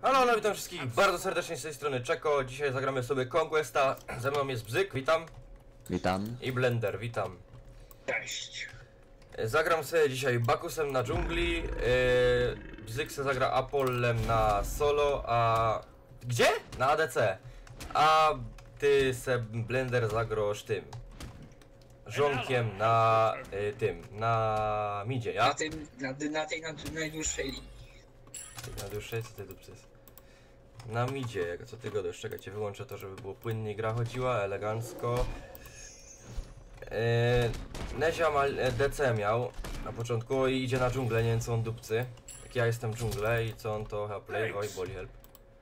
Halo, witam wszystkich bardzo serdecznie z tej strony Czeko. Dzisiaj zagramy sobie Conquesta. Ze mną jest Bzyk, witam. Witam. I Blender, witam. Cześć. Zagram sobie dzisiaj Bakusem na dżungli. Bzyk se zagra Apollem na solo, a... Gdzie? Na ADC. A ty se Blender zagrosz tym. Żonkiem na na midzie, ja? Na tej najdłuższej linii. Na dłuższej, co ty tu przez... Na midzie, co ty godasz? Czekajcie, wyłączę to, żeby było płynnie gra chodziła, elegancko. Nezia ma DC miał na początku i idzie na dżunglę, nie wiem co on dupcy. Jak ja jestem dżunglę i co on to help play, oj boli help.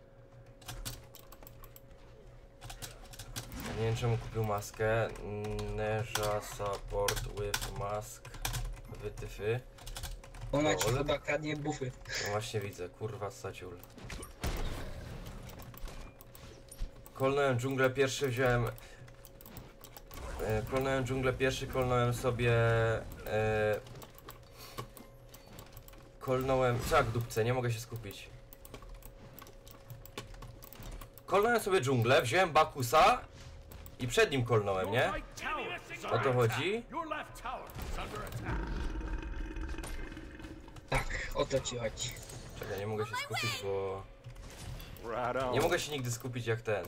Nie wiem czemu kupił maskę. Nezia support with mask. Wytyfy. Ona ci chyba kradnie bufy. No właśnie widzę, kurwa saciul. Kolnąłem dżunglę pierwszy, wziąłem... kolnąłem dżunglę pierwszy, kolnąłem sobie... kolnąłem... Co jak dupce, nie mogę się skupić. Kolnąłem sobie dżunglę, wziąłem Bakusa i przed nim kolnąłem, nie? O to chodzi? Tak, o to ci chodzi. Czekaj, nie mogę się skupić, bo... Nie mogę się nigdy skupić jak ten.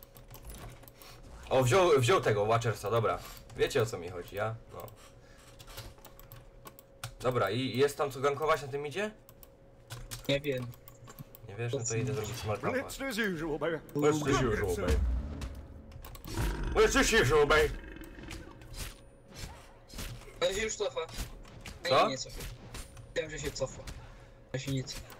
O, wziął tego Watchersa, dobra. Wiecie o co mi chodzi, ja? No. Dobra, i jest tam co gankować na tym idzie? Nie wiem. Nie wiesz, no to idę zrobić small campa. Blitzed as usual, baby. Blitzed as usual, babe. Blitzed as usual, babe. Ale się już cofa. Co? Nie cofa. Wiem, że się cofa. A się nie cofa.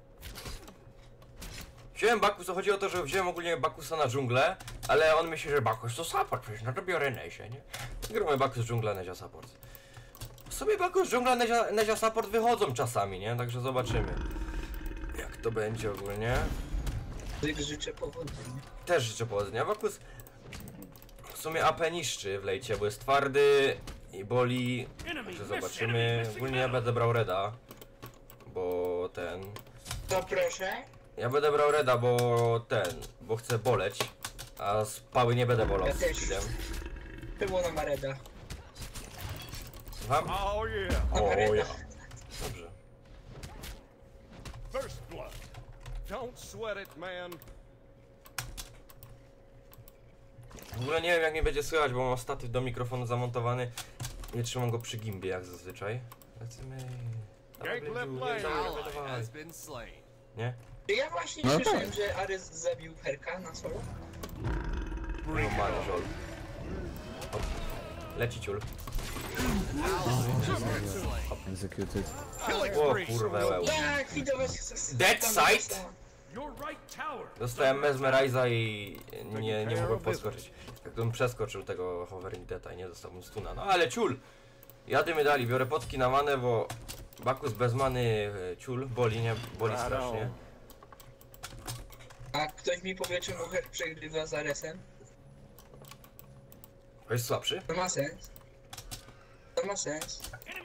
Wziąłem Bakusa, chodzi o to, że wziąłem ogólnie Bakusa na dżunglę, ale on myśli, że Bakus to support, przecież no to biorę Nezię, nie? Gramy Bakus dżungla, Nezia support. W sobie Bakus dżungla, Nezia support wychodzą czasami, nie? Także zobaczymy. Jak to będzie ogólnie. Życzę powodzenia. Też życzę powodzenia. Bakus w sumie AP niszczy w lejcie, bo jest twardy i boli. Także zobaczymy. Ogólnie ja będę brał Reda, bo ten... To proszę. Ja będę brał Reda, bo chcę boleć, a z pały nie będę bolał Ja z też. skillem. Było na Mareda. Słucham? Oh yeah. O ja. Dobrze. First blood. Don't sweat it, man. W ogóle nie wiem jak mnie będzie słychać, bo mam statyw do mikrofonu zamontowany. Nie trzymam go przy gimbie jak zazwyczaj. Lecimy. Dawaj, Gank left Blendu, lane. dawaj. Nie? Ja właśnie No słyszałem, tak. że Ares zabił Herka na solo. Normalny żol. Hop. Leci ciul. Executed. O kurwa łeł. Tak, widować Dead tam sight? została. Dostałem Mesmeriza i nie mogłem podskoczyć. Jakbym przeskoczył tego Hovering Dead'a i nie dostałbym stuna. No ale ciul! Jadymy dali, biorę potki na manę, bo Bakus bez many ciul boli, nie? Boli strasznie. A ktoś mi powie, czemu Herk przegrywa z Aresem? To jest słabszy? To ma sens. To ma sens.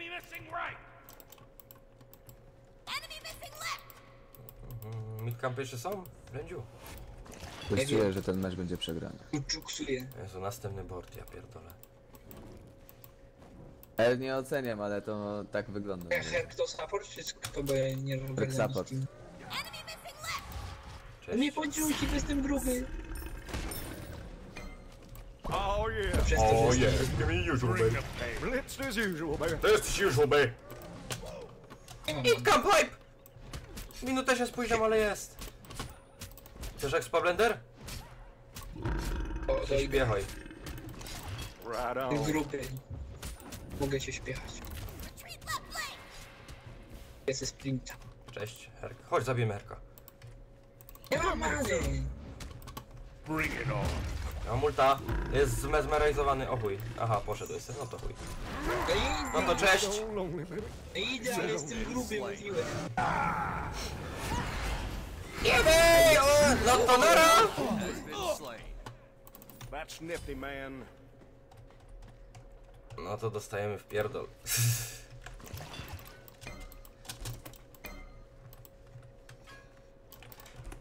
Midcampy jeszcze są? Blędziu. Coś Nie czuję, wiem. że ten mecz będzie przegrany. Uczuksuje. Jezu, następny board, ja pierdolę. Ja nie oceniam, ale to tak wygląda. Herk to support, czy kto, bo ja nie rozumiem. support. Cześć. Nie podziłuj ci, jestem gruby. Oh yeah. Przez to, że jestem give me usual, Bring the pain. Blitzed as usual, baby. To jest usual, babe. nie mam. Midcamp hype! Minutę się spóźniam, ale jest. Chcesz expa Blender? O, do Śpiechaj. Right on. gruby. Mogę się śpiechać. Jest sprinta. Cześć, Herk. Chodź, zabijemy Herka. Nie mam many. Bring it on. Ja mam ulta. Jest zmezmerizowany. O chuj. Aha, poszedł jeszcze. No to chuj. No No to cześć! So lonely, baby. idę, ale jestem gruby, mówiłem. Jebej! No to nara! That's nifty, man. No to dostajemy w pierdol.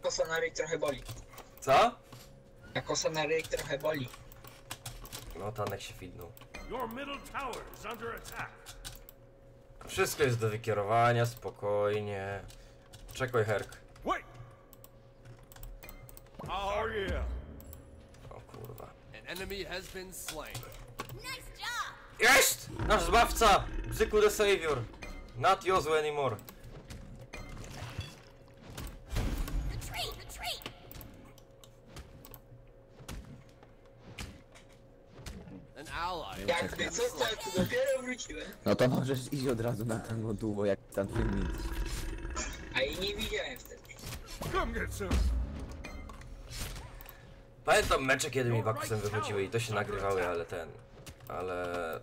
kosa na ryj trochę boli. Co? Ta kosa na ryj trochę boli. No, Tanek się fidnął. Your middle tower is under attack. Wszystko jest do wykierowania, spokojnie. Czekaj, Herk. Wait. Oh yeah. O kurwa. An enemy has been slain. Jest! Nasz zbawca! Bzyku the Savior! Not Jozu anymore. An ally. Jakby co, to ja tu dopiero wróciłem. No to możesz iść od razu na tango duo, jak tam filmik. A jej nie widziałem wtedy. Come get some. Pamiętam mecze, kiedy mi Bakusem wychodziły i to się nagrywały, ale ale...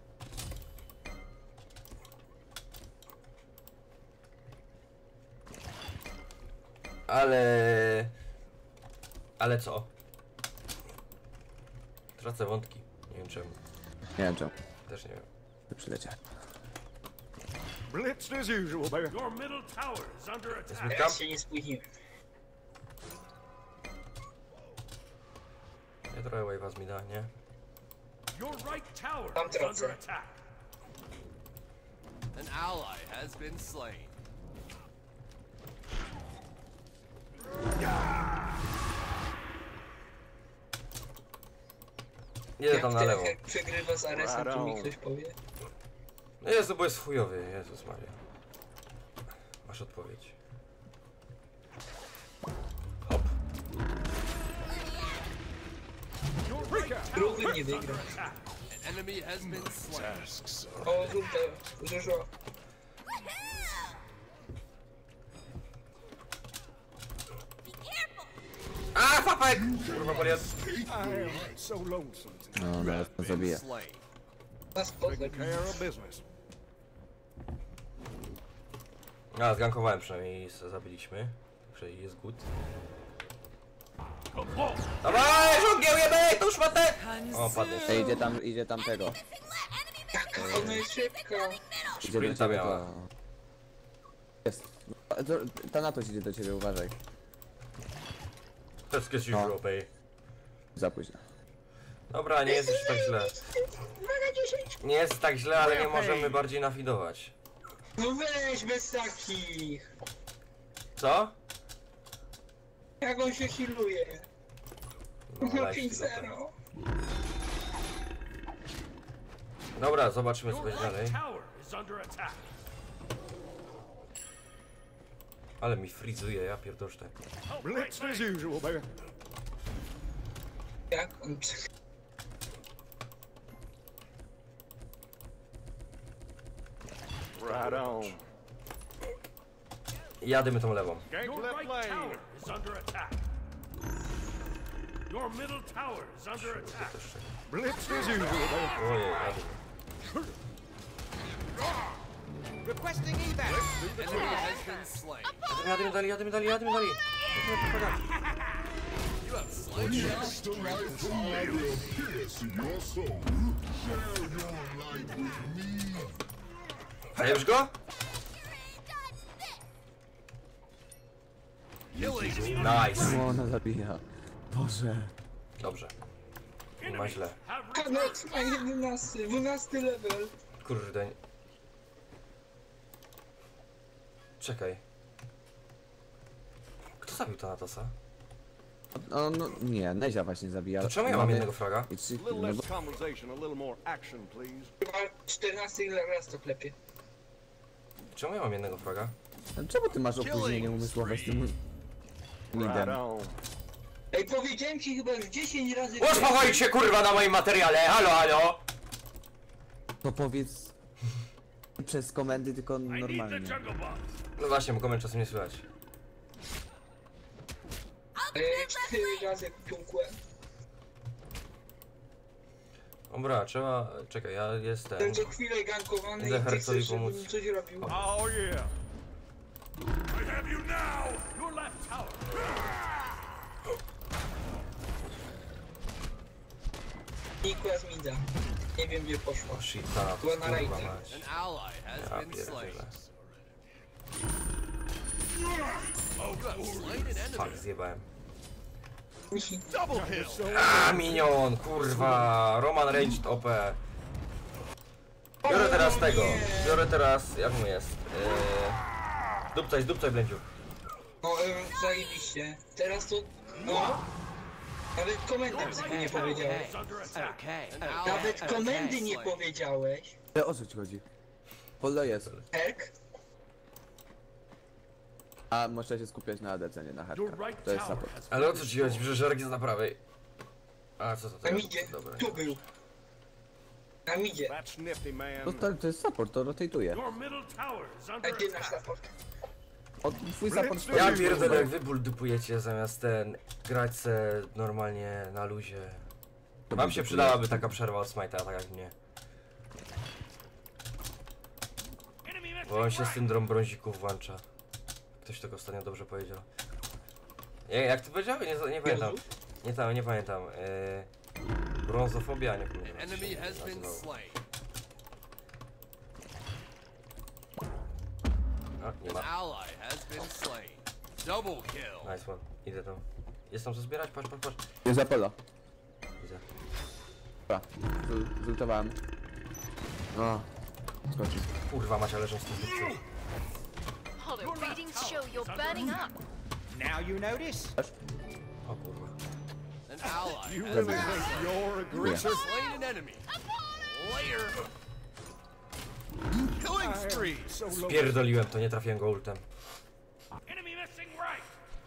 Ale co? Tracę wątki. Nie wiem czemu. Nie wiem czemu. Też nie wiem. Przyleciałem. Blitzed as usual, baby. No. Your middle tower is under attack. Jest tam? Teraz się nie spóźniłem. Nie trochę wave'a mi da, nie? Your right tower Tam is under tracę. attack. An ally has been slain. Idę tam na lewo. Jak przegrywa z Aresem, to mi ktoś powie. No Jezu, bo jest chujowy, Jezus Maria. Masz odpowiedź. Hop. Your right tower Drugi nie wygra. under attack. An enemy has been slain. O, żółte, dużo. A, papek! Kurwa, poliad. I am so lonesome. No, no, to Been zabija. slain. Nas poza. Taking care of business. A, zgankowałem przynajmniej, zabiliśmy. Także jest good. Dawaj, żółgieł, jemy, tą szmatę! O, padniesz. Ej, idzie tam tego. Jaka ona jest szybka. Idzie do Sprinta ciebie miała. to... Jest. Thanatos idzie do ciebie, uważaj. Wszystko jest już Europej. Za późno. Dobra, nie jest już tak źle. Nie jest tak źle, ale nie możemy bardziej nafidować. No weź bez takich. Co? Jak on się healuje. No, Ma lajki, 5-0. Dobra, zobaczymy co Your będzie dalej. right tower is under attack. Ale mi frizuje, ja pierdolę. Blitzed as usual, baby. Jak on... Right on. Jadymy tą lewą. Gank Your left right lane. tower is under attack. Your middle tower is under attack. Blitzed as usual, baby. Ojej, jadę. Enemy has been slain. Jadymy dalej, jadymy dalej, jadymy dalej. You have slain. Dajesz go? Nice. O, ona zabija. Boże. Dobrze. Nie ma źle. Have Kanox ma 11, 12 level. Kurde. Czekaj. Kto zabił Thanatosa? No, nie, Nezia właśnie zabija. To czemu ja mam jednego fraga? I trzy, a little no, less bo, conversation, a little more action, please. Chyba 14 raz to klepie. Czemu ja mam jednego fraga? czemu ty masz opóźnienie umysłowe z tym Right midem? on. Ej, powiedziałem ci chyba już 10 razy... Uspokój się kurwa na moim materiale, halo, halo! To powiedz przez komendy, tylko I need the normalnie. jungle box. No właśnie, bo koment czasem nie słychać. 4 razy piłkłem. Dobra, trzeba... Czekaj, ja jestem... Ten co chwilę gankowany Idę i ty Hercowi chcesz, pomóc. żebym coś robił. Oh yeah. I have you now. Your left tower. Nikła z mida. Nie wiem gdzie poszła. O shit, Thanatos, Była na kurwa rajdzie. mać. An ally has Ja been slain. pierdzielę. You have slain an enemy. Fuck, zjebałem. Double kill. A, minion, kurwa. Roman Ranged OP. Biorę teraz tego. Biorę teraz, jak mu jest? Dupcaj, Blędziu. No, zajebiście. Teraz to... No. Nawet komendę bzyku nie powiedziałeś. Is under attack. An ally Nawet has komendy been nie slain. powiedziałeś. Ale o co ci chodzi? Polo jest. Herk? A można się skupiać na ADC, nie na Your hardcore. right To jest tower support. has Ale o co ci chodzi? Że żerk jest na prawej. A, co to Na teraz? midzie. Dobra. Tu był. Na midzie. That's nifty, To, man. to jest support, to rotatuje. Your middle tower is A under gdzie nasz attack. support? O, twój support stoi. Ja pierdolę, jak wy ból dupujecie zamiast grać se normalnie na luzie. Wam się przydałaby taka przerwa od smite'a, tak jak mnie. Enemy missing Bo on się right. syndrom brązików włącza. Ktoś tego ostatnio dobrze powiedział. Jak to powiedział? Nie pamiętam. Nie pamiętam. Brązofobia, nie pamiętam. An enemy has been nazywało. slain. A, nie An ma. ally has been slain. Double kill. Nice one. Idę tam. Jest tam co zbierać? Patrz. Jest Apollo. Widzę. Dobra, zultowałem. No, skoczył. Kurwa, macie leżą z tym dupcem. Oh, the readings show you're burning up. Now you notice? O kurwa. An ally You has really been think slain. you're a greaser? Slain an enemy. Later. Killing spree. So low. Pierdoliłem to, nie trafiłem go ultem. Enemy missing right.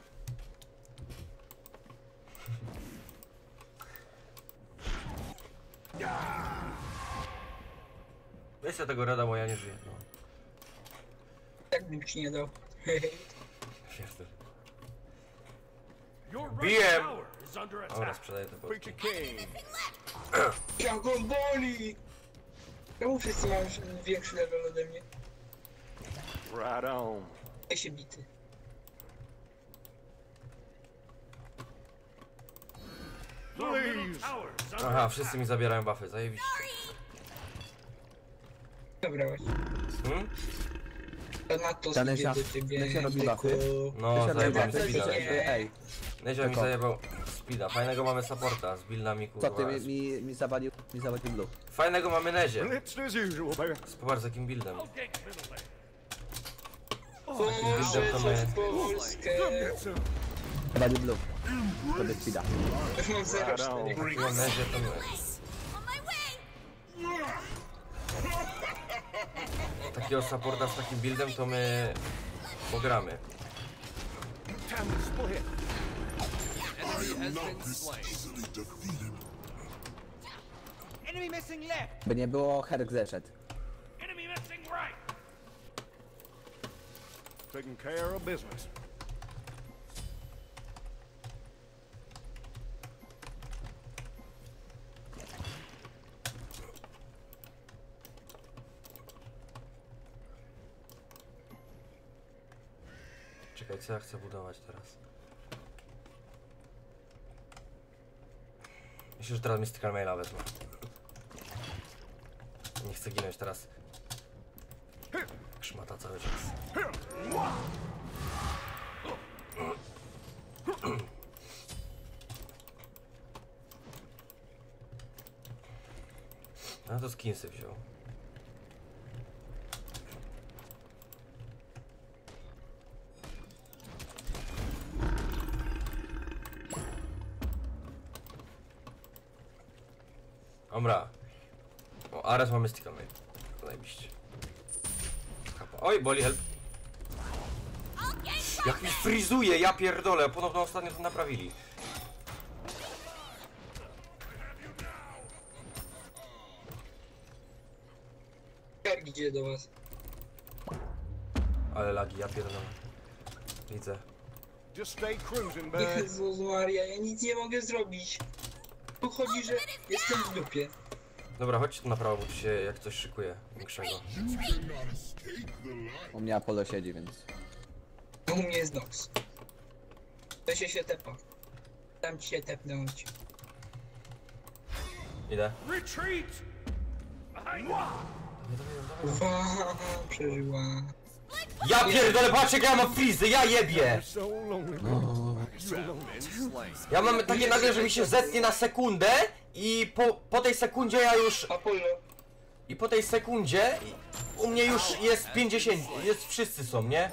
Weź sobie tego rada, bo ja nie żyję. No. Tak bym ci nie dał. Pierdol. Your BM. right tower is under Dobra, attack. sprzedaję to Preacher King. Jak go boli! Czemu wszyscy mają większy level ode mnie? Right on. Ja się bity. Your middle tower is under Aha, attack. wszyscy mi zabierają buffy, zajebiście. Dobra, właśnie. Hmm? To na to Ta sobie Nesia- do ciebie. Nesia robi tylko- buffy. No, zajebałem Dobra, speeda. to nie. Ej, Nezio mi Tylko. zajebał speeda. Fajnego mamy supporta, z buildami co ty kurwa. mi zawalił blue. Fajnego mamy Nezie. Blitzed as usual, baby. Popatrz z jakim buildem. I'll gank middle lane. Boże, to coś my- Polskę. Zawalił blue. To bez speeda. Już mam 0,4. Takiego Nezie to my... On my way. Takiego supporta z takim buildem to my... pogramy. Time to split. Enemy has been slain. Enemy missing left. By nie było, Herk zeszedł. Enemy missing right. Taking care of business. Czekaj, co ja chcę budować teraz? Myślę, że teraz Mystical Maila wezmę. Nie chcę ginąć teraz. Szmata cały czas. No to skinsy wziął. Dobra. O, Ares ma Mystical Mail. Zajebiście. Kapa. Oj, boli help. Jak mi frizuje, ja pierdolę. Ponowno ostatnio to naprawili. Herk idzie do was. Ale lagi, ja pierdolę. Widzę. Just stay cruising, bud. Jezus Maria, ja nic nie mogę zrobić. Tu chodzi, że jestem w dupie. Dobra, chodźcie tu na prawo, bo tu się jak coś szykuje większego. U mnie Apollo siedzi, więc... A u mnie jest Nox. To się tepa. Tam ci się tepnąć. Idę. Retreat. Behind you. Ufa, przeżyła. Ja pierdolę, patrz jak ja mam frizy, ja jebie! So lonely. You have been slain. Ja mam takie nagle, że mi się zetnie na sekundę i po tej sekundzie ja już... Apollo. I po tej sekundzie u mnie już jest 50, jest wszyscy są, nie?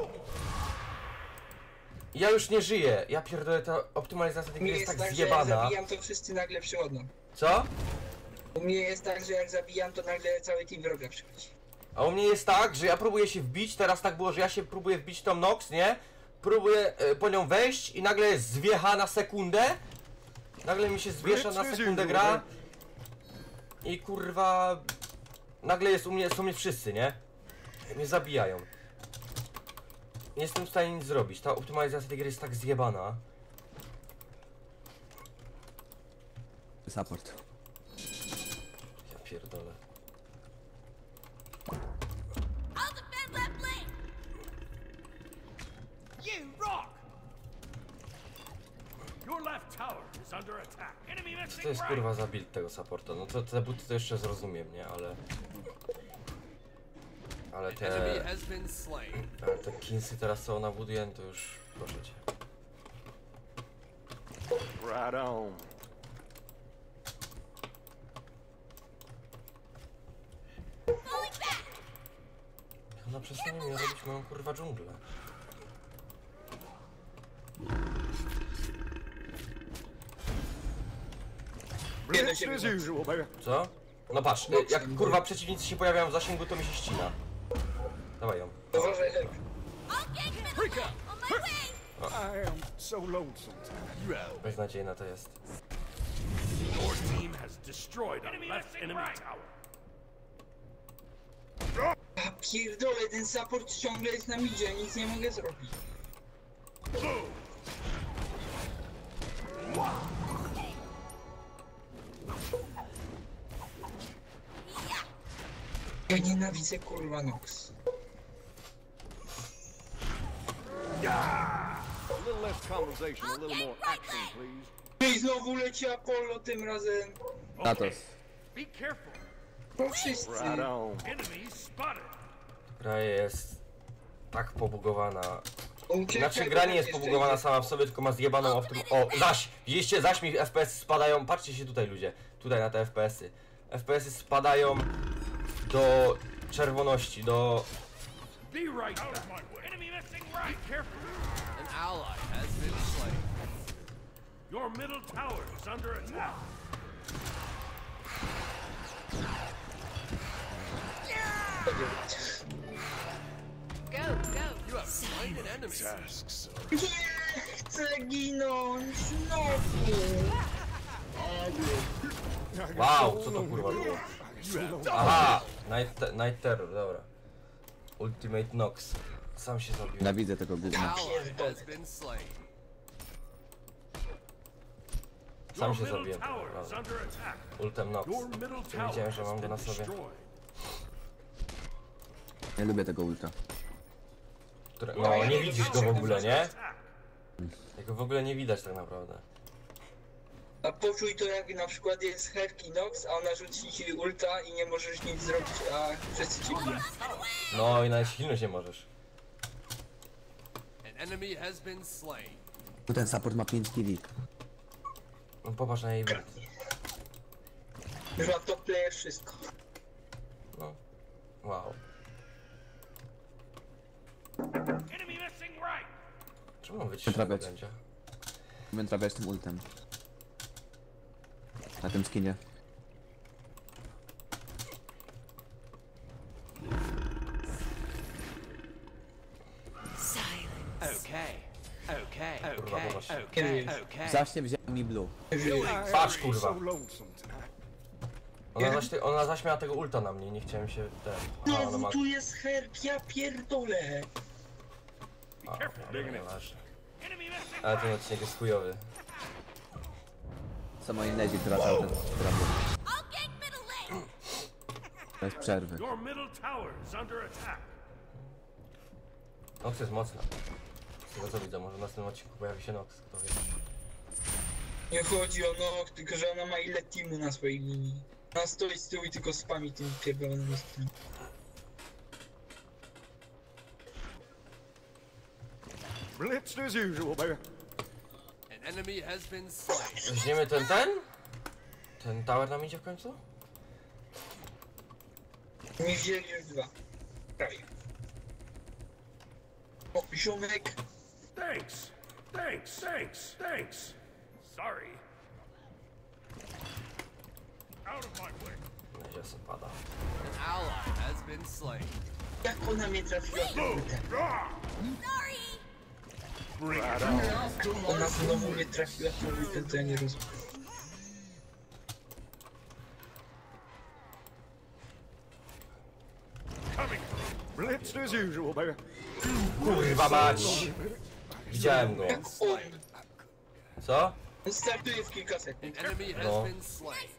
Ja już nie żyję, ja pierdolę, ta optymalizacja tej U gry mnie jest jest tak tak, że jak zjebana. zabijam, to wszyscy nagle przychodzą. Co? U mnie jest tak, że jak zabijam, to nagle cały team wroga przychodzi. A u mnie jest tak, że ja próbuję się wbić, teraz tak było, że ja się próbuję wbić w tą Nox, nie? Próbuję po nią wejść i nagle jest zwiecha na sekundę. Nagle mi się zwiesza na sekundę gra. I kurwa... Nagle jest są mnie wszyscy, nie? Mnie zabijają. Nie jestem w stanie nic zrobić, ta optymalizacja tej gry jest tak zjebana. Support. Ja pierdolę. I'll defend left lane. You rock! Your left tower is under attack. Enemy Co missing to jest right. kurwa za build tego supporta? No to te buty to jeszcze zrozumiem, nie? Ale Enemy has been slain. te kinsy teraz co ona buduje, to już proszę cię. Right on. Ona przestanie mi robić moją kurwa dżunglę. Business as usual, baby. Co? No patrz, jak kurwa przeciwnicy się pojawiają w zasięgu, to mi się ścina. Dawaj ją. Uważaj, Help. I'll get middle lane. On my way. I am so lonesome tonight. You have Beznadziejna to jest. Your team has destroyed a left enemy tower. A pierdolę, ten support ciągle jest na midzie, nic nie mogę zrobić. Ja nienawidzę kurwa Nox. A little less conversation, a little more action, please. I znowu leci Apollo tym razem. Natos. Be careful. To wszyscy. Right on. Enemy spotted. Gra jest tak pobugowana. Uciekaj, Znaczy bo gra nie tak jest jeszcze pobugowana idzie. sama w sobie, tylko ma zjebaną O, zaś! Widzieliście, zaś mi FPS spadają. Patrzcie się tutaj ludzie. Tutaj na te FPS-y. FPS-y spadają do czerwoności, do... Be right back. Enemy missing right. Be careful. an ally has been slain. Your middle tower is under attack. Go, go. You have slain an enemy. Nie chcę ginąć znowu. Wow, co to kurwa było? Aha! Night Terror, dobra. Ultimate Nox. Sam się zabił. Nienawidzę tego gówna. Ally has been slain. Sam Your się middle zabiłem. tower is Dobra. under attack. Ultem Nox. Your middle Nie tower wiedziałem, że has mam go been na sobie. destroyed. Nie lubię tego ulta. No, nie widzisz go w ogóle, nie? Attack. Jego w ogóle nie widać tak naprawdę. A poczuj to, jak na przykład jest Herki Nox, a ona rzuci ci ulta i nie możesz nic zrobić, a wszyscy ci biją. No i nawet silność nie możesz. An enemy has been slain. Bo ten support ma 5 killi. No popatrz na jej build. Już ma top player wszystko. No. Wow. Enemy missing right. Czemu mam wyciszyć tego Naprawiać. będzie? Będę trafiać tym ultem. Na tym skinie. Kurwa, popatrz. Zaśnie wziąłem mi blue. Patrz kurwa. So lonesome tonight. Ona zaśmiała tego ulta na mnie, nie chciałem się ten... Aha, ona ma... Znowu tu jest Herk, ja pierdolę. A, dobra, nieważne. Enemy missing Ale ten odcinek jest chujowy. Samo innej, która cały czas robi. I'll get middle lane. Bez przerwy. Your middle tower is under attack. Nox jest mocna. Z tego co widzę, może w następnym odcinku pojawi się Nox, kto wie. Nie chodzi o Nox, tylko że ona ma ile teamu na swojej linii. Ona stoi z tyłu i tylko spami tym pierdolonym listem. Blitzed as usual, baby. An enemy has been slain. Weźmiemy ten? Ten tower nam idzie w końcu? Mi wzięli już 2. Prawie. O, ziomek. Thanks. Sorry. Out of my way. Gdzie se pada? An ally has been slain. Jak ona mnie trafiła? Ona znowu mnie trafiła, to ja nie rozumiem. Coming. Blitzed as usual, baby. Kurwa mać! Widziałem go. On, Co? on startuje w kilka sekund. An enemy has No. been slain.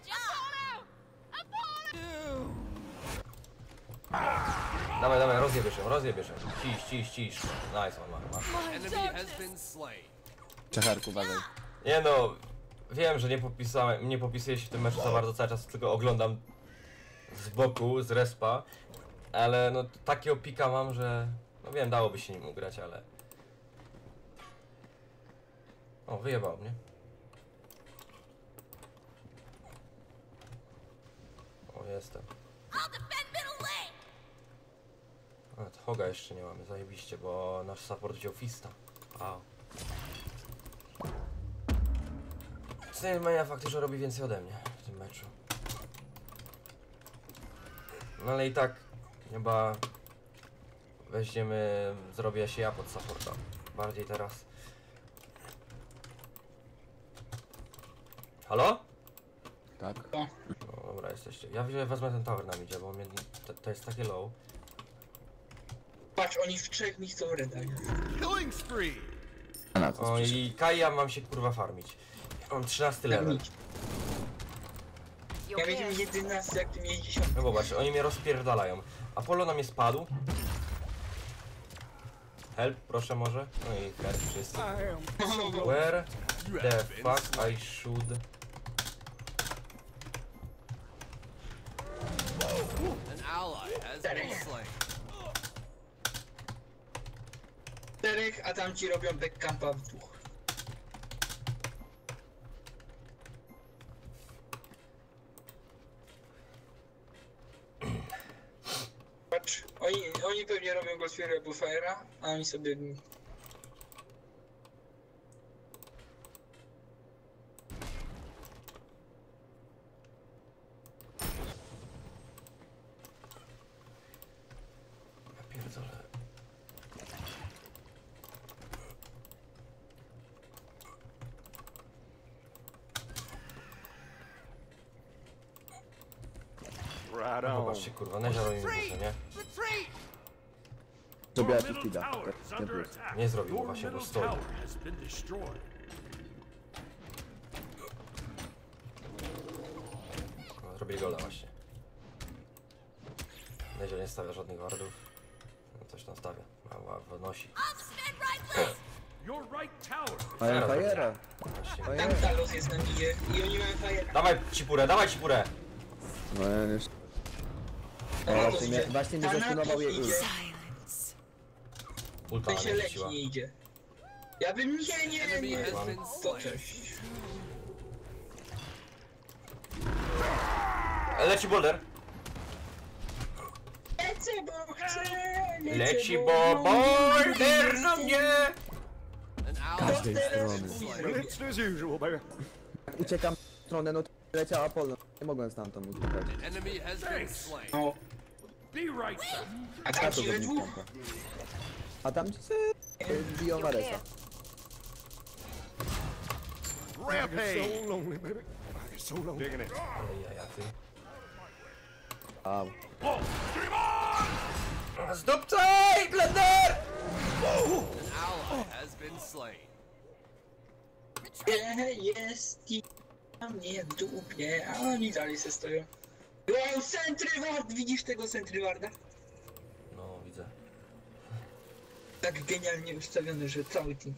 Dawaj, rozjebiesz ją. Cisz. Nice, masz. An enemy has been slain. Czacharku, uważaj. Nie no, wiem, że nie popisuję się w tym meczu za bardzo cały czas, tylko oglądam z boku, z respa, ale no takiego pika mam, że no wiem, dałoby się nim ugrać, ale... O, wyjebał mnie. O, jestem. Nawet Hoga jeszcze nie mamy, zajebiście, bo nasz support wziął Fista. Wow. Co nie zmienia faktu, że robi więcej ode mnie w tym meczu. No ale i tak chyba weźmiemy, zrobię się ja pod supporta. Bardziej teraz. Halo? Tak. No dobra, jesteście. Ja wezmę ten tower na midzie, bo mnie, to jest takie low. Patrz, oni w trzech mi chcą reda. Killing spree. Thanatos O przyszedł. i Kaja mam się kurwa farmić. Mam 13 level. Ja miałem 11, jak ty miałeś 10. No zobacz, oni mnie rozpierdalają. Apollo na mnie spadł. Help, proszę może. No i help wszyscy. Where the fuck I should... An ally has been slain. 4, a tam ci robią backcampa w 2. Patrz, oni pewnie robią Ghostfire albo Fire'a, a oni sobie... Ja pierdolę. Right No on. zobaczcie kurwa, Nezia robi mi buszę, nie? Zrobiła Your ci middle speeda. tower is Nie under plus. attack. Nie zrobił Your właśnie, bo middle stoi. tower has been destroyed. No, zrobili gola właśnie. Nezia nie stawia żadnych wardów. No, coś tam stawia. Wynosi. Your right tower is Mają fajera. Właśnie. Tam Talos jest na midzie i oni mają Fire'a. Dawaj ci purę! No ja już... Właśnie mnie zastunował jej ult. Ulta Ten na się mnie leci rzuciła. nie idzie. Ja bym nie. Enemy has been To slain. cześć. Leci boulder! Lecę, bo chcę. Leci bo boulder na mnie! An ally Każdej has strony. been slain. blitzed as usual, baby. Uciekam w stronę, no to leciał Apollo. Nie mogłem stamtąd uciekać. An enemy has been slain. No, Be right back. a A tam to ci we zabij dwóch. kampa. A tam ci se biją Varesa. Rampage. So lonely, baby. I get so lonely. Digging it. Ale jaja ty. Au. Whoa, stream on! Zdupcaj! Blender! An ally has been slain. Jest i a mnie w dupie, a oni dalej se stoją. Wow, Sentryward! Widzisz tego Sentrywarda? No, widzę. Tak genialnie ustawiony, że cały team.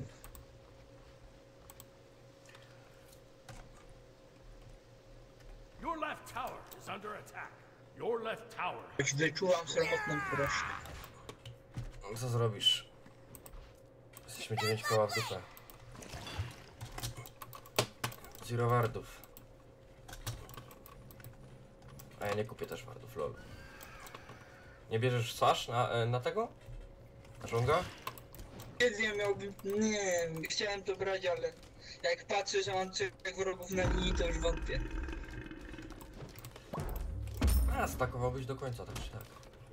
Your left tower is under attack. Your left tower. Choć wyczułam sromotną porażkę. Co zrobisz? Jesteśmy Mieliśmy 9 koła w dupę. Zero wardów. A ja nie kupię też wardów, lol. Nie bierzesz Sash na tego? Na żonga? Kiedy ja miałbym... Nie, chciałem to brać, ale... Jak patrzę, że mam 3 wrogów na linii, to już wątpię. A, stakowałbyś do końca, tak czy tak.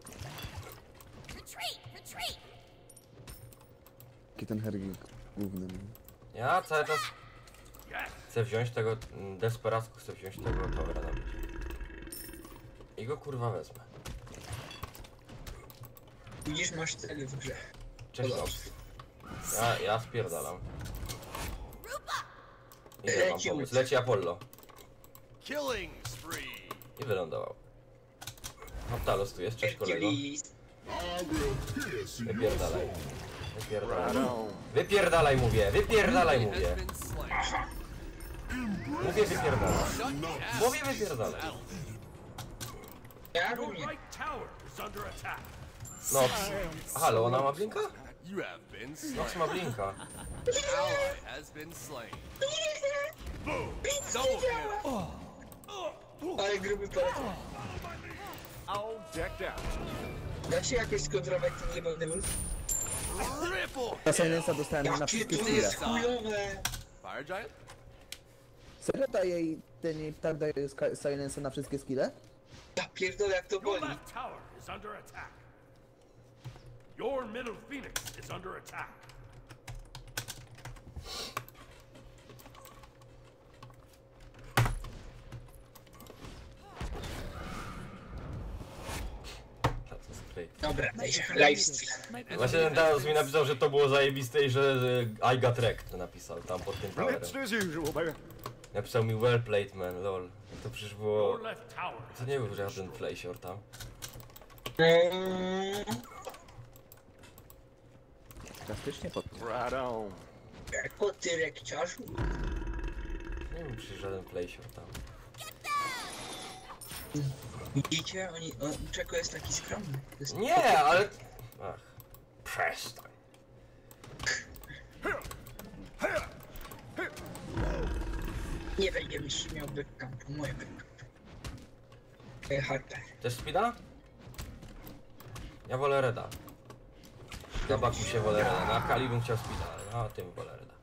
Jaki ten Hergi główny. Ja cały czas chcę wziąć tego, desperacko chcę wziąć tego towera na bicie. I go kurwa wezmę. Widzisz, masz cel w grze. Cześć Nox. Ja spierdalam. Idę wam Leci pomóc. ult. Leci Apollo. Killing spree. I wylądował. Haptalos tu jest, cześć kolego. Hercules. Wypierdalaj. Wypierdalaj mówię, wypierdalaj Enemy mówię. has been slain. Mówię wypierdalaj. Mówię wypierdalaj. Ja Your nie. right tower is under attack. Nox. Halo, ona ma blinka? You have been slain. Nox ma blinka. An ally has been slain. Double kill. Ale gruby palec. All decked out. Da się jakoś skontrować ten jebany ult? Triple. Na Silensa dostałem na Jakie wszystkie to skille. jest chujowe! Fire giant. Serio daje jej, ten jej tak daje Silensa na wszystkie skille? Ja pierdolę, jak to Your boli. left tower is under attack. Your middle phoenix is under attack. Dobra, lifestyle. Właśnie ten Thanos mi napisał, że to było zajebiste i że I got wrecked napisał tam pod tym towerem. Blitzed as usual, baby. Napisał mi well played man, lol. To przecież było... Your left tower. To nie był żaden playsior tam. Drastycznie pod... Right on. Jako ty rekciarzu. Nie był przecież żaden playsior tam. Widzicie? Czeko jest taki skromny. To jest... Nie, ale... Ach. Przestań. Nie będziesz miał backcampu, moje backcamp. Harper. Też speeda? Ja wolę Reda. Na Baku się wolę Reda. Na Akali bym chciał speeda, ale na tym wolę Reda.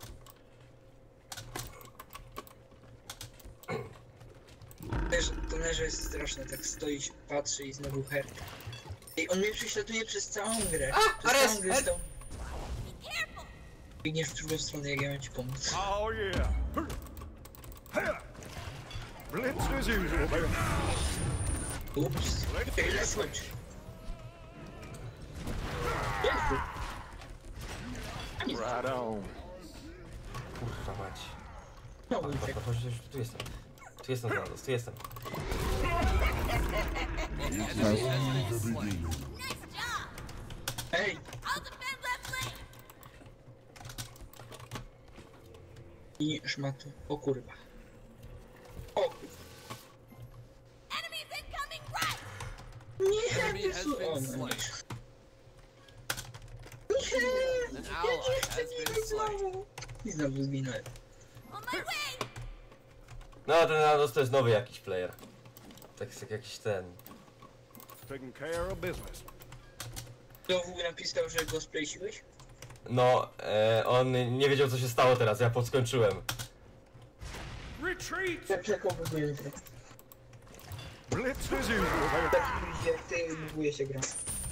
To leży jest straszne, tak stoi, patrzy i znowu herp. Ej, on mnie prześladuje przez całą grę. Przez Ares, całą grę stał... Biegniesz w drugą stronę, jak ja mam ci pomóc. Oh yeah. Blitzed as usual, baby. Ups. Ej, let's switch. Jezu. Right on. Kurwa mać. No, Chodź, chodź, tu jestem. Tu jestem zaraz, tu jestem. Enemy has been slain. Ej! I szmatu. O kurwa. O kurwa. Nie, Enemy has Jezu, o, been no. slain. Nie, An ally has been slain. I znowu zginąłem. No ten Nados to jest nowy jakiś player. Tak jak jakiś ten. Taking care of business. Znowu napisał, że go splejsiłeś? No, on nie wiedział co się stało teraz, ja podskończyłem. Retreat. Ja przekopykuję się. Blitzed as usual, baby. Tak jak ty buguje się gra.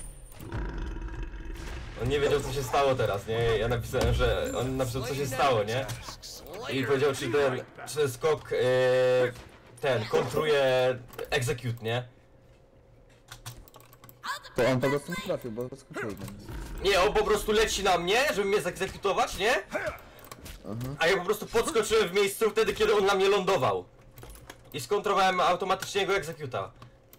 On nie wiedział co się stało teraz, nie? Ja napisałem, że on napisał co się stało, nie? I powiedział czy skok ten kontruje execute, nie? To on po prostu nie trafił, bo skoczył. Nie, on po prostu leci na mnie, żeby mnie zegzekutować, nie? A ja po prostu podskoczyłem w miejscu wtedy, kiedy on na mnie lądował. I skontrowałem automatycznie jego executa.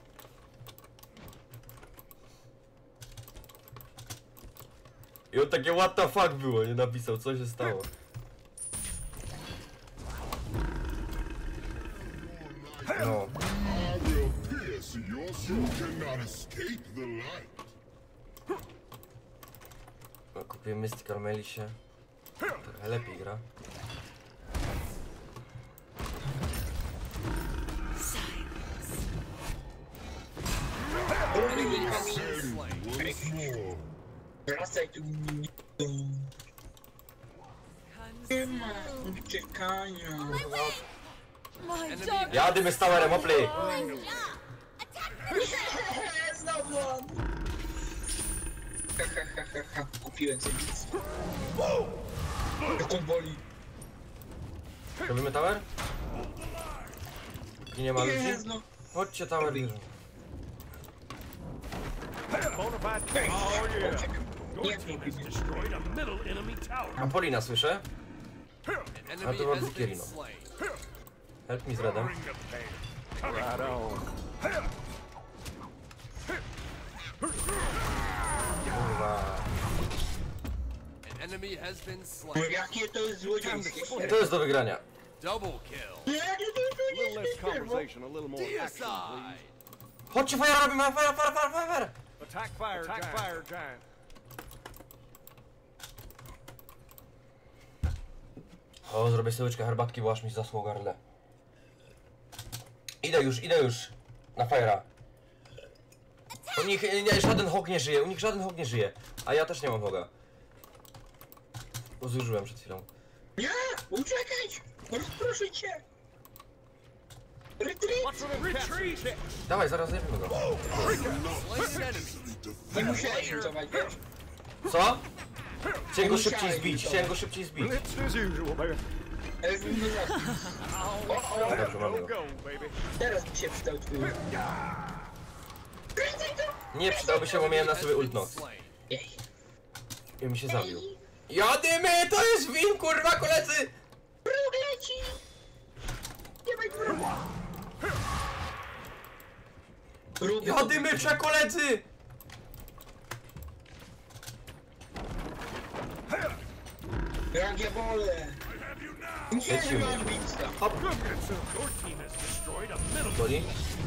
I on takie what the fuck było, nie napisał, co się stało. No. I will pierce your soul cannot escape the light. No, kupię Mystical Melisie. Trochę lepiej gra. Wracaj tu. Nie ma uciekania. Jadymy z towerem, opli! Znowu on. Ha. Kupiłem sobie nic. Jak on boli. Robimy tower? I nie ma ludzi? Jezu. Chodźcie tower bierze. Bonafide king. Oh yeah. Your Nie team has kupiłem. destroyed a middle enemy tower. Apolina słyszę? An enemy to ma has drugie been rino. slain. Help me z redem. Bring the pain. Right on. Kurwa. An enemy has been slain. Jakie to jest złodziejskie. To jest do wygrania. Double kill. A little less conversation, a little more action, please. Deicide. Chodźcie, fire robimy, fire! Attack fire giant. O, zrobię sobie łyczkę herbatki, bo aż mi zasło gardle. Idę już. Na fire'a. U nich żaden hog nie żyje, A ja też nie mam hoga. Bo zużyłem przed chwilą. Nie! Uciekać! Proszę cię! Retreat! Retreat! Dawaj, zaraz zjebiemy go. Slain an enemy. Nie musiałeś rzucować, wiesz? Co? Chciałem go szybciej zbić. It's as usual, baby. Ja już bym go zabił. Dobrze, mamy go. Go, baby. Teraz mi się przydał twój. Nie przydałby się, bo miałem na sobie ultnox. Slain. Jej. I mi się zabił. Jadymy, to jest win, kurwa, koledzy! Bruk leci! Nie bądź bruka! Jadymy, koledzy! Jak ja wolę! Nie Lecimy. mam bicka! Your team has destroyed a middle. Boli?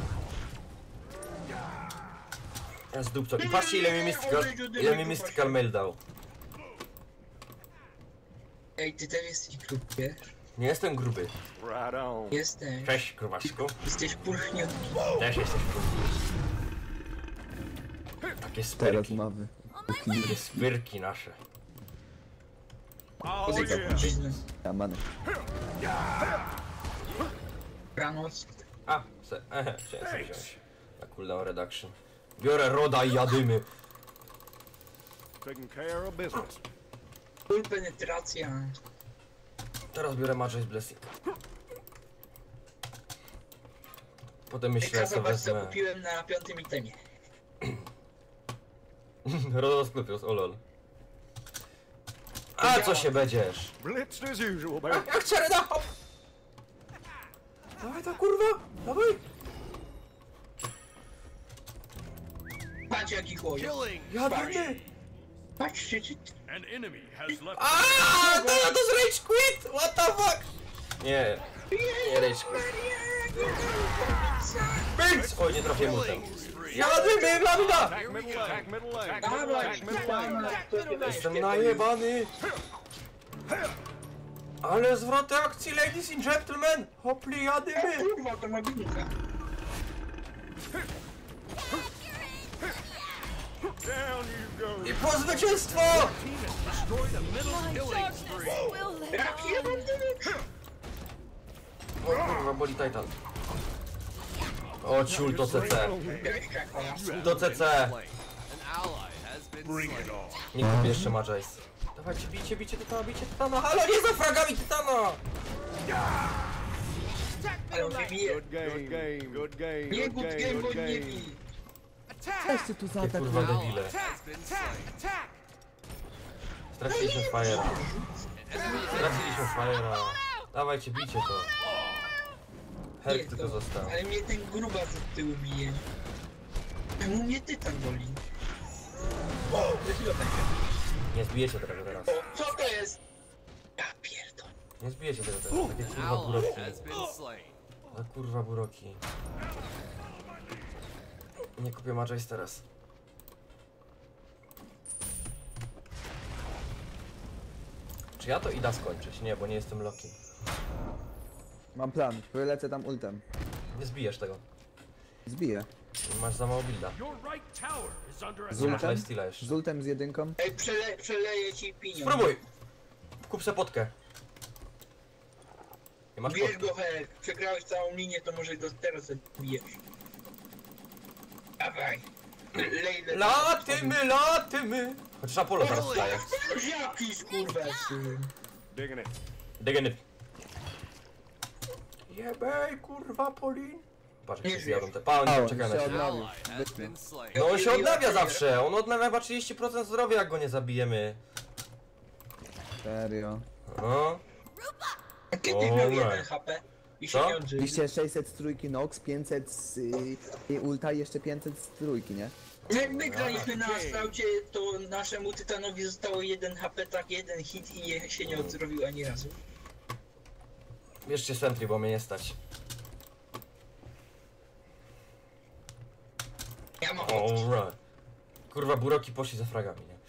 Ja zdupco. I patrzcie, ile mi Mystical Mail dał. Ej, ty też jesteś grubie. Nie jestem gruby. Right on. Jesteś. Cześć, grubaszku. Jesteś pulchniutki. Też jesteś gruby. Takie Teraz spyrki. mamy. Takie spyrki nasze. Oh Pozycja yeah. płcizny. Ja manę. Ranoc. Chciałem sobie wziąć. Na cooldown reduction. Biorę Roda i jadymy. Taking care of business. Full penetracja. Teraz biorę Magi's Blessing. Potem myślę, Eka, co zobacz co wezmę. kupiłem na 5. itemie. Rodo sklepios, o lol. A co się będziesz? Blitzed as usual, baby. Jak cię reda, hop! Dawaj to kurwa, dawaj! Patrz jaki chłoje. Killing. Jadymy! Patrzcie czy... An enemy has left. Aaaa, to jest rage quit! What the fuck? Nie, nie rage quit. Bitch! Oj, nie trafiłem mu tam. Jadymy, lambda! Attack middle lane. Dawaj, Jestem najebany! Ale zwroty akcji, ladies and gentlemen! Hopli, jadymy! Kurwa, to ma binka. Down you go. I po zwycięstwo! Destroy the middle. Killing spree. Will they Jaki ja mam dymik? O kurwa, boli Titan. O ciul, to CC. To CC. Slain. An ally has been Bring slain. it on. Nie kupię jeszcze Magi's. Dawajcie, bicie Tytana! Halo, nie za fragami Tytana! Ale on wybije. Good game. Nie good game, bo nie bij. Weź ty tu Ty zaatak. kurwa Ally debile. has been slain. Straciliśmy Fire'a. An enemy has Straciliśmy Fire'a. Dawajcie, bicie to. Herk tylko został. Ale mnie ten grubas od tyłu bije. Czemu mnie tytan boli? O, wychylę będzie. Nie zbijecie tego teraz. O, co to jest? Ja pierdolę. Nie zbijecie tego teraz. Takie An kurwa ally buroki. has been slain. A kurwa buroki. Nie kupię Magi's teraz. ja to idę skończyć. Nie, bo nie jestem Loki. Mam plan, wylecę tam ultem. Nie zbijesz tego. Zbiję. Masz za mało builda. Your right tower is under Z Nie masz attack. ultem? lifesteala jeszcze. Z ultem z jedynką. Ej, przeleję ci pieniądze. Spróbuj! Kup se potkę. Nie masz Bierz potkę. go, Herk. Przegrałeś całą linię, to może go teraz zabijesz. Dawaj. Lej. Latymy! Chociaż Apollo zaraz wstaje. Jaki skurwesy. Digging it. Degeny. Jebej, kurwa, Polin. Patrz, jak się Nie zjadą te... O, Pa, czekaj na się siebie. odnowił. Ally has been slain. No on się odnawia zawsze, on odnawia chyba 30% zdrowia, jak go nie zabijemy. Serio. No. A kiedy O, miał nie. 1 HP? I się Co? nie odżył. Liście 600 z trójki Nox, 500 z ulta i jeszcze 500 z trójki, nie? Jak my graliśmy na Astraucie, to naszemu Tytanowi zostało 1 HP, tak 1 hit i się nie odrobił ani razu. Bierzcie sentry, bo mnie nie stać. Ja mam Alright. Kurwa, buroki poszli za fragami, nie?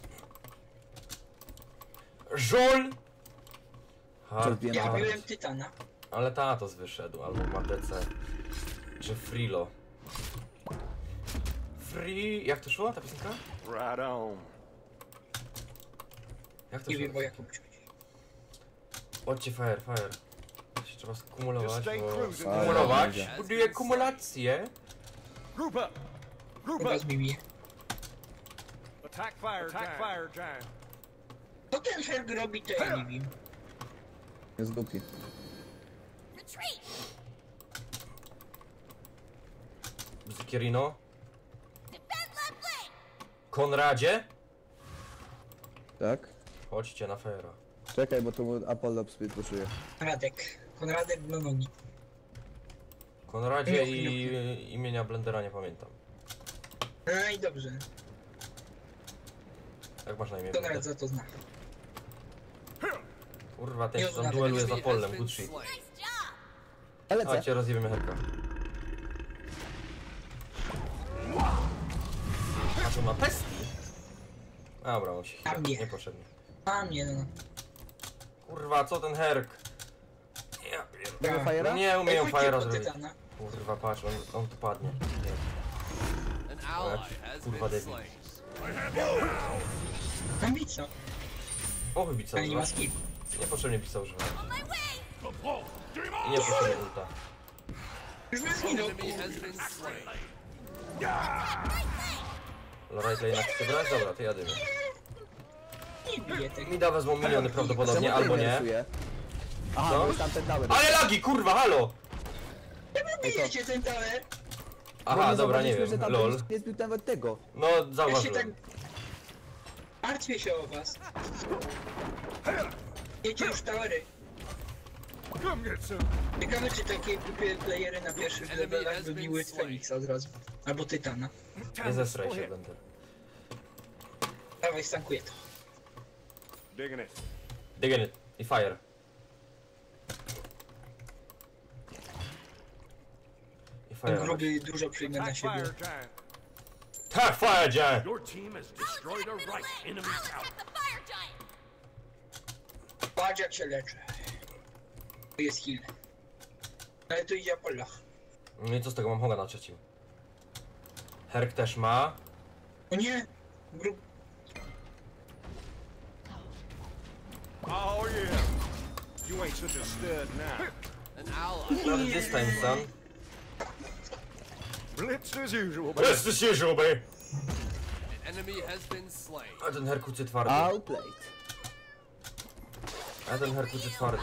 Żol! Hard, Czerpię Ja na biłem Tytana. ale Thanatos wyszedł, albo ma DC. Czy Frilo. Jak to szło, ta piosenka? Right on. Jak to Nie szło? wiem, bo jak uczyć. Chodźcie, fire. Się trzeba skumulować, Just stay bo... cruising. Skumulować? Fire. Buduję kumulację. Group up. Group Chyba up. zmienię. Attack fire giant. Co ten Herg robi, to ja nie wiem. Jest głupi. Zikierino. Konradzie? Tak? Chodźcie na fera. Czekaj, bo tu Apollo puszuje. Konradek na nogi. Konradzie i imienia Blendera nie pamiętam. No i dobrze. Jak masz na imię? Konrad Blender? za to zna. Kurwa, ten Nie się tam znam. dueluje z Enemy Apollem, has been good shit. slain. Ale co? Chodźcie, rozjebiemy Herka. A tu ma pestki? Dobra, on się A chwilę, mnie. niepotrzebnie. A mnie no. Kurwa, co ten Herk? Ja pierdolę. Tego Fire'a? Nie umieją Ej, chodźcie Fire'a po zrobić. Tytana. Kurwa, patrz, on tu padnie. Nie. An ally has Kurwa, been debil. slain. No i co? O, wybica Ale nie ma używa. skill. Niepotrzebnie pisa używa. The ball. I niepotrzebnie ulta. Już mnie zginął. Enemy has been slain. Right lane chce brać? Dobra, to jadymy. Nie bije tego. Mida wezmą miliony prawdopodobnie, Czemu albo ty nie. rysuje? Aha, Co? bo jest tam ten tower. Ale lagi, kurwa, halo! Bijecie ten tower? Aha, dobra, nie zauważyliśmy, wiem, że tam lol. nie zbił nawet tego. No, Ja się tak... zauważyłem. Martwię się o was. Wiecie już towery. Come get some. Ciekawe czy takie głupie playery na pierwszych levelach wybiły Feniksa od razu. Albo Tytana. Nie zesraj się, Blender. Dawaj, stankuję to. Digging it. Digging it. I fire. I Ten fire. gruby dużo przyjmie na Attack siebie. fire giant. Tak, fire, giant! Your team has destroyed a right enemy tower. Patrz jak się leczy. To jest heal. Ale to idzie Apollo. No i co z tego, mam Hoga na trzecim. Herk też ma. O nie! Grub... Oh yeah. You ain't such a stud now. An ally. Not this time, son. Blitzed as usual, but Best as usual, babe! An enemy has been slain. A ten Herk uczy twardy. Outplayed. A ten Herk uczy twardy.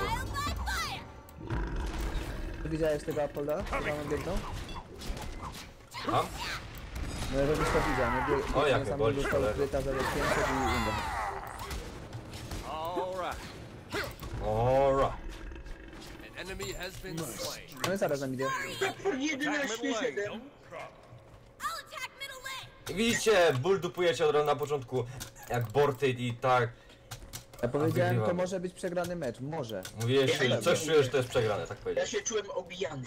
Ty widziałeś tego Apollo? Chyba on biegnął? A? No ja żebyś to widział, nie? O, jak mnie sam boli, dostał cholera. kryta za 500 i umrę. all right. Alright. An enemy has been slain. No i zaraz nam idzie. 11-7. Widzicie, ból dupujecie od razu na początku. Jak Borty i tak. Ja powiedziałem, to wygrywamy. może być przegrany mecz. Może. Mówiłeś, Ja coś nie czujesz, że to jest przegrane, tak Ja powiedzieć. się czułem obijany.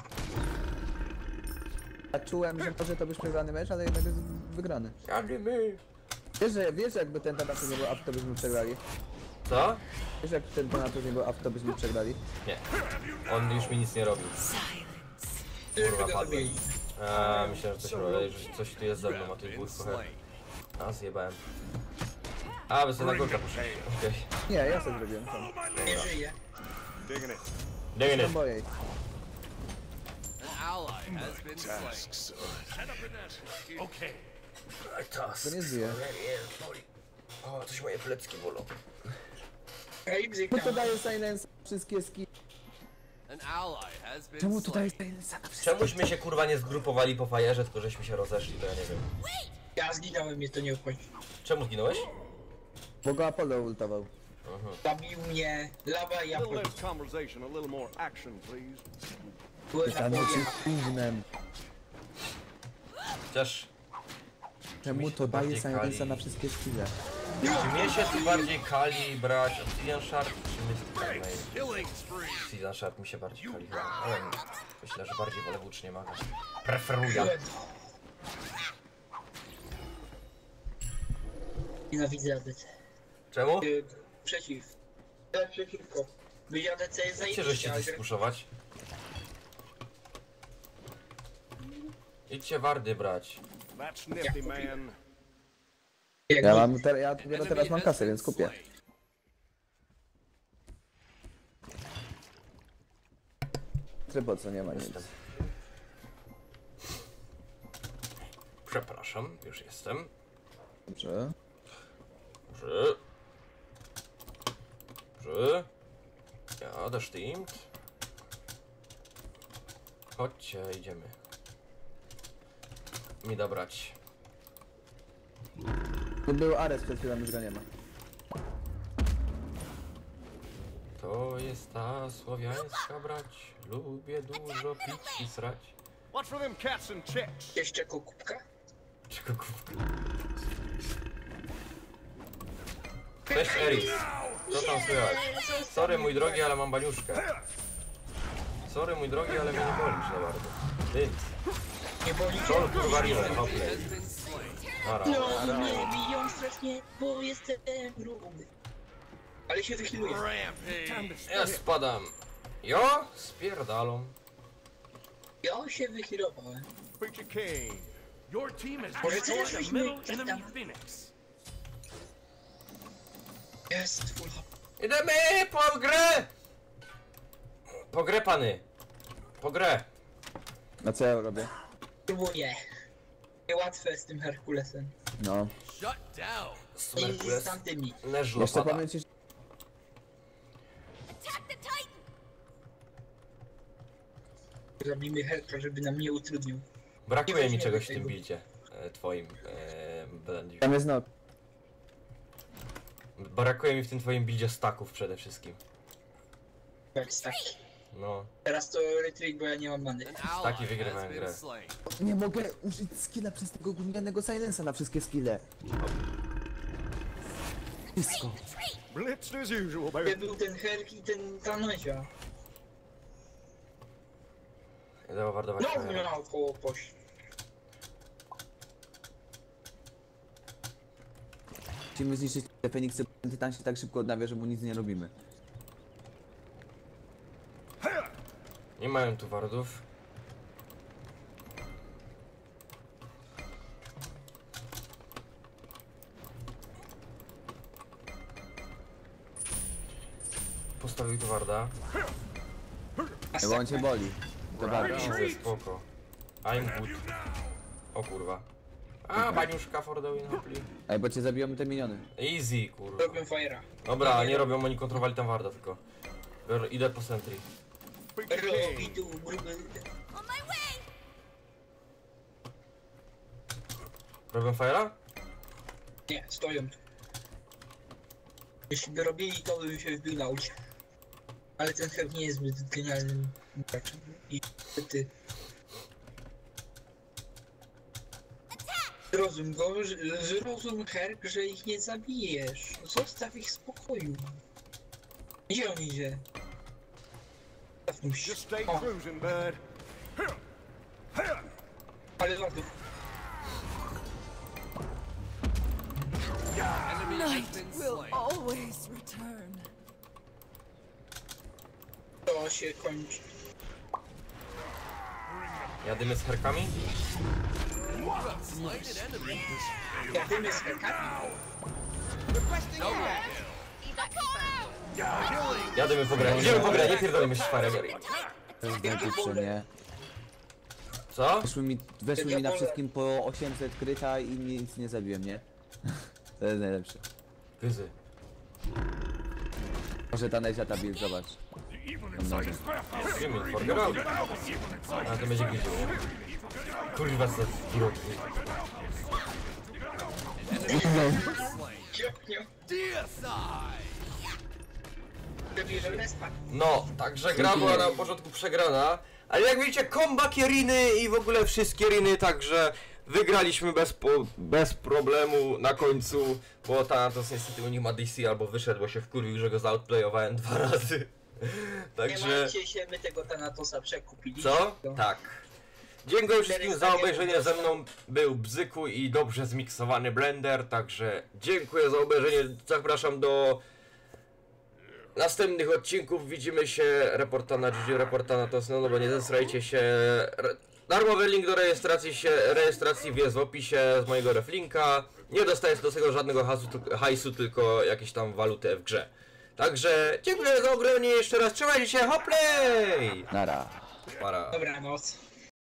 Ja czułem, że może to być przegrany mecz, ale jednak jest wygrany. Jadymy. Wiesz, jakby ten teraz nie był up, to byśmy przegrali. Co? Wiesz jak ten Thanatos nie był up, to byśmy przegrali? Nie. On już mi nic nie robił. Kurwa, Żeby go padłem. zabili. Myślałem, że coś tu jest ze mną, a tu Been był trochę... slain. A, zjebałem. A, wy sobie na górkę poszli. Okej. Nie, ja sobie zrobiłem sam. Nie żyje. Digging it. Dang Nie it. boję. An ally has been slain. Set up an ambush. Okay. To nie żyje. O, coś moje plecki bolą. Ej, bzyk Czemu to tam. daje silence wszystkie ski? An ally has been Czemu to daje slain. silence na wszystkie? Czemuśmy się kurwa nie zgrupowali po fajerze, tylko żeśmy się rozeszli, to ja nie wiem. Ja zginąłem, mnie to nie obchodzi. Czemu zginąłeś? Bo go Apollo ultował. Zabił mnie lawa i ja Little less conversation, a little more action, please. byłem na Tam połowie. jest gównem. Chociaż... Czemu to daje bardziej silence'a kali. na wszystkie skille? Czy mnie się tu bardziej kali brać Obsidian Shard, czy Mystic Mail? Killing spree. Obsidian Shard mi się bardziej kali chyba. Ale myślę, że bardziej wolę włócznie maga. Preferuję. Nienawidzę ADC. Czemu? Przeciw. Przeciwko. Być ADC jest Idźcie, żeście zajebiście, ale coś spuszować. Idźcie wardy brać. That's nifty, man. Ja dopiero teraz mam kasę, więc kupię. Trybo co nie ma nic. Przepraszam, już jestem. Dobrze. Dobrze. Dobrze. Jadę steamed. Chodźcie, idziemy. Mi dobrać. Tu był Ares przed chwilą, już go nie ma. To jest ta słowiańska brać. Lubię dużo pić i srać. Watch for them cats and chicks. Jeszcze kubka? Czego kubka? Cześć Eris. Co tam słychać? Sorry mój drogi, ale mam baniuszkę. Sorry mój drogi, ale mnie nie bolisz za bardzo. Ty. Nie boli cię? Sol kurwa river, hopley. Has been slain. Nara. No, mnie biją strasznie, bo jestem gruby. Ale się wychyluję. Rampage. Ja spadam. Jo? Spierdalą. Ja się wychylowałem. Preacher King. Your team has Może destroyed coś the byśmy middle coś enemy tam- Phoenix. Jest full. Idziemy po grę! Po grę pany. Po grę. A co ja robię? Próbuję. Niełatwe z tym Herkulesem. No. Shut down. I z tamtymi. Neżlo Jeszcze pada. pamięcisz? Attack the Titan! Zrobimy Herka, żeby nam nie utrudnił. Brakuje mi czegoś w tym bildzie. Twoim. Blendie. Tam jest no. Brakuje mi w tym twoim bildzie staków przede wszystkim. Tak. No. Teraz to retreat, bo ja nie mam many. An Taki ally wygrywałem has been grę. slain. Nie mogę użyć skilla przez tego gównianego silence'a na wszystkie skille. Wszystko. Blitzed as usual, baby. Gdzie był ten Herk i ten Tanozia? Trzeba wardować. No, nie ma koło poś. Musimy zniszczyć te Feniksy, bo Tytan się tak szybko odnawia, że mu nic nie robimy. Nie mają tu wardów. Postawił tu warda. Bo on cię boli. To bardzo. Dobrze, spoko. I'm good. O kurwa. A, baniuszka for the win, hopli. Ej, bo cię zabiją te miniony. Easy, kurwa. Robię Fire'a. Dobra, nie robią, oni kontrowali tam warda tylko. Idę po sentry. Preacher Robi King. tu gruby. On my way! Robią fire'a? Nie, stoją tu. Jeśli by robili, to bym się wbił na ucie. Ale ten Herk nie jest zbyt genialnym graczem. I ty. Zrozum go, zrozum Herk, że ich nie zabijesz. Zostaw ich w spokoju. Gdzie on idzie? Zostaw mu się. Just stay O, cruising, bud. ale lodów. Enemy has been slain. Always return. To się kończy. Jadymy z herkami? Slain an enemy. Jadymy z herkami. Requesting Double help. kill. Evac found. Jadymy po grę, idziemy po grę, nie pierdolimy szwarem. To jest najlepsze, nie? Co? Weszły mi na wszystkim po 800 kryta i nic nie zabiłem, nie? To jest najlepsze. Wyzy. Może ta Nejata build, zobacz. The evil inside is grappled. Wiemy, forgerowi. A to będzie gwizdło, nie? Kurwa, co idiotki. Deicide. Zabierze respa. No, także gra była na początku przegrana, ale jak widzicie, comeback Iriny i w ogóle wszystkie Iriny, także wygraliśmy bez problemu na końcu, bo Thanatos niestety u nich ma DC albo wyszedł, bo się wkurwił, że go zaoutplayowałem 2 razy. Nie Także... martwcie się, my tego Thanatosa przekupiliśmy. Co? Tak. Dziękuję wszystkim za obejrzenie, ze mną był Bzyku i dobrze zmiksowany blender, także dziękuję za obejrzenie, zapraszam do następnych odcinków, widzimy się, reporta na GG, reporta na TOS, no dobra, nie zesrajcie się, darmowy link do rejestracji jest w opisie z mojego reflinka, nie dostajesz do tego żadnego hajsu, tylko jakieś tam waluty w grze. Także dziękuję za oglądanie jeszcze raz, trzymajcie się, hoplej! Nara. Para. Dobranoc.